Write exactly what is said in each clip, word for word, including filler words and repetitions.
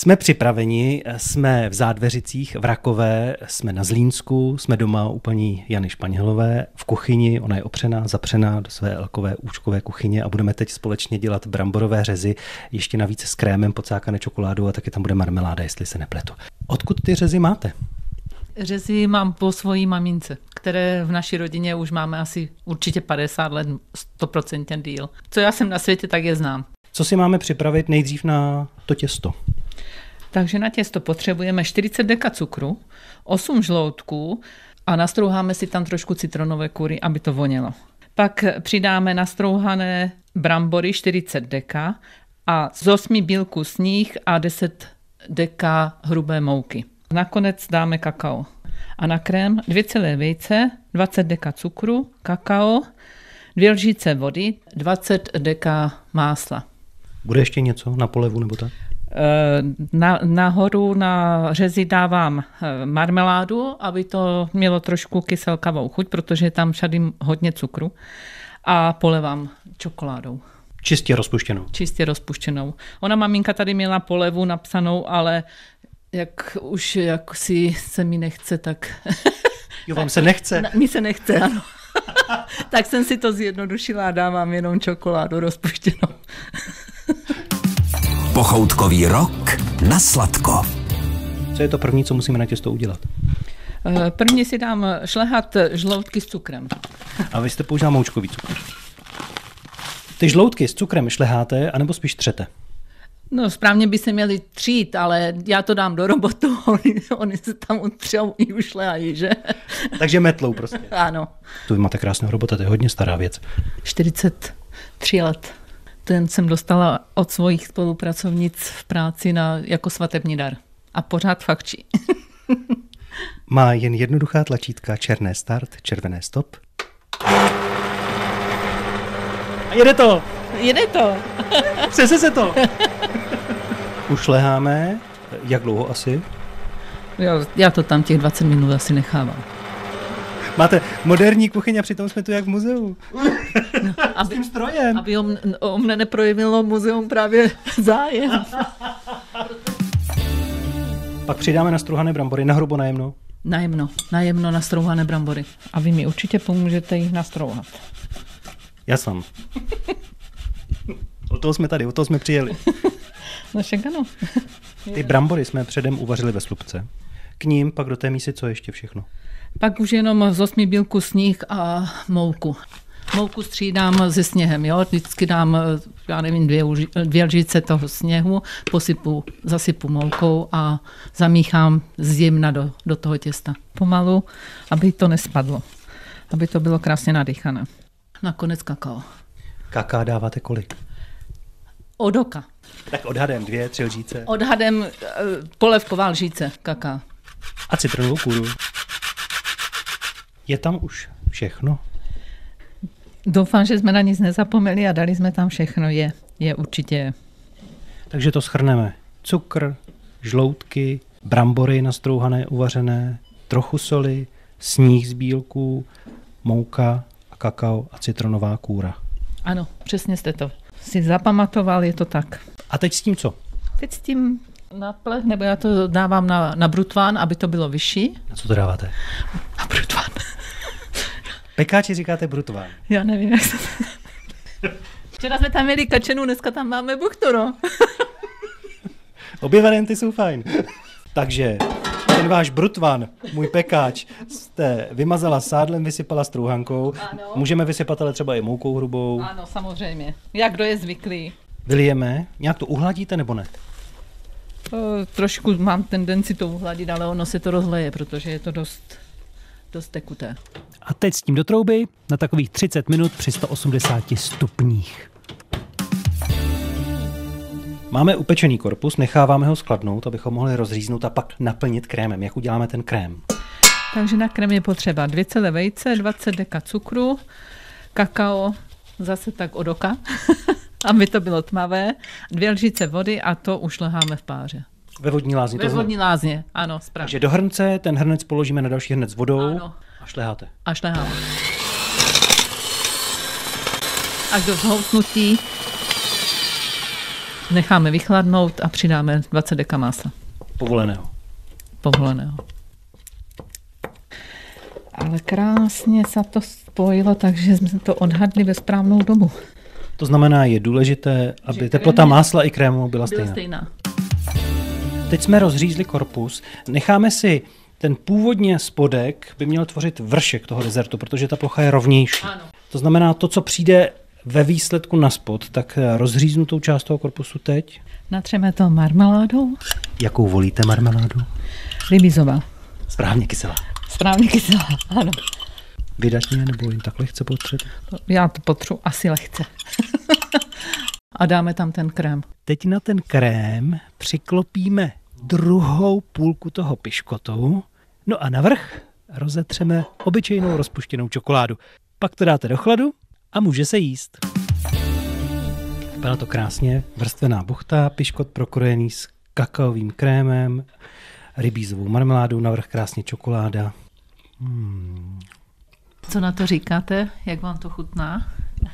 Jsme připraveni, jsme v Zádveřicích, v Rakové, jsme na Zlínsku, jsme doma u paní Jany Španělové v kuchyni, ona je opřená, zapřená do své elkové účkové kuchyně a budeme teď společně dělat bramborové řezy, ještě navíc s krémem, pocákané čokoládou a taky tam bude marmeláda, jestli se nepletu. Odkud ty řezy máte? Řezy mám po svojí mamince, které v naší rodině už máme asi určitě padesát let, sto procent díl. Co já jsem na světě, tak je znám. Co si máme připravit nejdřív na to těsto? Takže na těsto potřebujeme čtyřicet deka cukru, osm žloutků a nastrouháme si tam trošku citronové kůry, aby to vonělo. Pak přidáme nastrouhané brambory čtyřicet deka a z osmi bílků sníh a deset deka hrubé mouky. Nakonec dáme kakao. A na krém dvě celé vejce, dvacet deka cukru, kakao, dvě lžíce vody, dvacet deka másla. Bude ještě něco na polevu nebo tak? Na, nahoru na řezy dávám marmeládu, aby to mělo trošku kyselkavou chuť, protože je tam všady hodně cukru a polevám čokoládou. Čistě rozpuštěnou? Čistě rozpuštěnou. Ona maminka tady měla polevu napsanou, ale jak už jak si se mi nechce, tak... Jo, vám se nechce? Mi se nechce, ano. Tak jsem si to zjednodušila a dávám jenom čokoládu rozpuštěnou. Pochoutkový rok na sladko. Co je to první, co musíme na těsto udělat? První si dám šlehat žloutky s cukrem. A vy jste použila moučkový cukr. Ty žloutky s cukrem šleháte, anebo spíš třete? No správně by se měli třít, ale já to dám do robotu, oni, oni se tam utřou i ušlehají, že? Takže metlou prostě. Ano. Tu vy máte krásného robota, to je hodně stará věc. čtyřicet tři let. Ten jsem dostala od svých spolupracovnic v práci na, jako svatební dar. A pořád fakčí. Má jen jednoduchá tlačítka černé start, červené stop. A jede to! Jede to! Přese se to! Ušleháme. Jak dlouho asi? Já, já to tam těch dvacet minut asi nechávám. Máte moderní kuchyň a přitom jsme tu jak v muzeu. No, aby, s tím strojem. Aby o, o mne neprojevilo muzeum právě zájem. Pak přidáme nastrouhané brambory, nahrubo najemno. Najemno, najemno nastrouhané brambory. A vy mi určitě pomůžete jich nastrouhat. Já sám. O toho jsme tady, o toho jsme přijeli. No však ano. Ty brambory jsme předem uvařili ve slupce. K ním pak do té mísy co ještě všechno? Pak už jenom z osmi bílků sníh a mouku. Mouku střídám se sněhem, jo? Vždycky dám, já nevím, dvě, dvě lžice toho sněhu, posypu, zasypu moukou a zamíchám zjemna do, do toho těsta. Pomalu, aby to nespadlo, aby to bylo krásně nadýchané. Nakonec kakao. Kaká dáváte kolik? Od oka. Tak odhadem dvě, tři lžíce. Odhadem polevková lžíce kaká. A citronovou kůru. Je tam už všechno? Doufám, že jsme na nic nezapomněli a dali jsme tam všechno. Je, je určitě. Takže to shrneme. Cukr, žloutky, brambory nastrouhané, uvařené, trochu soli, sníh z bílků, mouka a kakao a citronová kůra. Ano, přesně jste to si zapamatoval, je to tak. A teď s tím co? Teď s tím na plech, nebo já to dávám na, na brutván, aby to bylo vyšší. Na co to dáváte? Na brutván. Pekáči říkáte brutván. Já nevím, jak se... Včera jsme tam měli kačenu, dneska tam máme buchtu, no. Obě varianty jsou fajn. Takže ten váš brutván, můj pekáč, jste vymazala sádlem, vysypala strouhankou. Ano. Můžeme vysypat ale třeba i moukou hrubou. Ano, samozřejmě. Jak kdo je zvyklý. Vylijeme. Nějak to uhladíte nebo ne? O, trošku mám tendenci to uhladit, ale ono se to rozleje, protože je to dost, dost tekuté. A teď s tím do trouby na takových třicet minut při sto osmdesáti stupních. Máme upečený korpus, necháváme ho schladnout, abychom mohli rozříznout a pak naplnit krémem. Jak uděláme ten krém? Takže na krém je potřeba dvě celé vejce, dvacet deka cukru, kakao, zase tak od oka, aby to bylo tmavé, dvě lžice vody a to ušleháme v páře. Ve vodní lázni. Ve vodní lázně, ano, správně. Takže do hrnce, ten hrnec položíme na další hrnec s vodou. Ano. A šleháte. A šleháme. Až do zhousnutí Necháme vychladnout a přidáme dvacet deka másla. Povoleného. Povoleného. Ale krásně se to spojilo, takže jsme to odhadli ve správnou dobu. To znamená, je důležité, aby Že teplota krém- másla i krému byla Byla stejná. stejná. Teď jsme rozřízli korpus. Necháme si ten původně spodek by měl tvořit vršek toho dezertu, protože ta plocha je rovnější. Ano. To znamená, to, co přijde ve výsledku na spod, tak rozříznutou část toho korpusu teď. Natřeme to marmeládou. Jakou volíte marmeládu? Rybízová. Správně kyselá. Správně kyselá, ano. Vydatně nebo jen tak lehce potřet? Já to potřu asi lehce. A dáme tam ten krém. Teď na ten krém přiklopíme druhou půlku toho piškotu, no a navrch rozetřeme obyčejnou rozpuštěnou čokoládu. Pak to dáte do chladu a může se jíst. Byla to krásně vrstvená buchta, piškot prokrojený s kakaovým krémem, rybízovou marmeládou, navrch krásně čokoláda. Hmm. Co na to říkáte? Jak vám to chutná?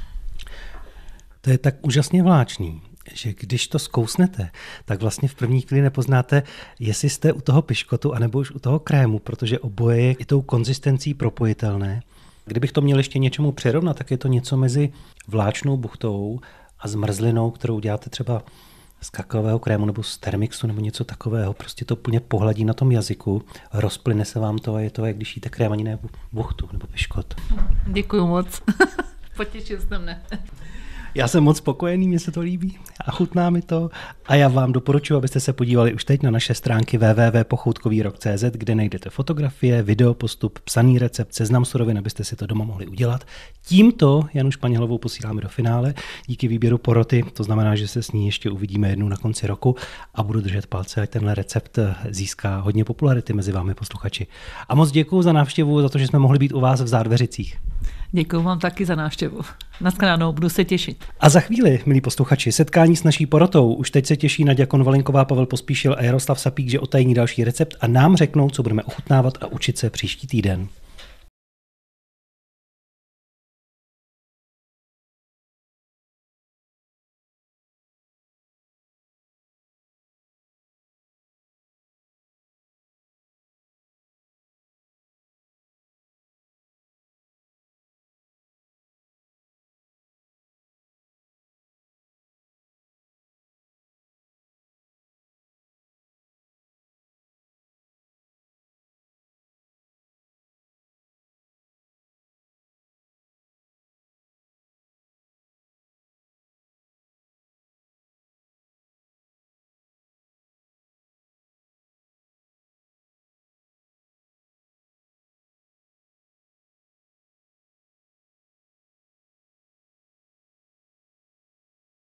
To je tak úžasně vláčný, že když to zkousnete, tak vlastně v první chvíli nepoznáte, jestli jste u toho piškotu anebo už u toho krému, protože oboje je i tou konzistencí propojitelné. Kdybych to měl ještě něčemu přirovnat, tak je to něco mezi vláčnou buchtou a zmrzlinou, kterou děláte třeba z kakaového krému nebo z termixu nebo něco takového. Prostě to úplně pohladí na tom jazyku, rozplyne se vám to a je to, jak když jíte krémaninu buchtu nebo piškot. Děkuju moc. Potěšil jste mne. Já jsem moc spokojený, mně se to líbí a chutná mi to a já vám doporučuji, abyste se podívali už teď na naše stránky w w w tečka pochoutkový rok tečka c z, kde najdete fotografie, videopostup, psaný recept, seznam surovin, abyste si to doma mohli udělat. Tímto Janu Španělovou posíláme do finále díky výběru poroty, to znamená, že se s ní ještě uvidíme jednou na konci roku a budu držet palce, ať tenhle recept získá hodně popularity mezi vámi posluchači. A moc děkuji za návštěvu, za to, že jsme mohli být u vás v Zádveřicích. Děkuju vám taky za návštěvu. Naschledanou, budu se těšit. A za chvíli, milí posluchači, setkání s naší porotou. Už teď se těší Naďa Konvalinková, Pavel Pospíšil a Jaroslav Sapík, že otajní další recept a nám řeknou, co budeme ochutnávat a učit se příští týden.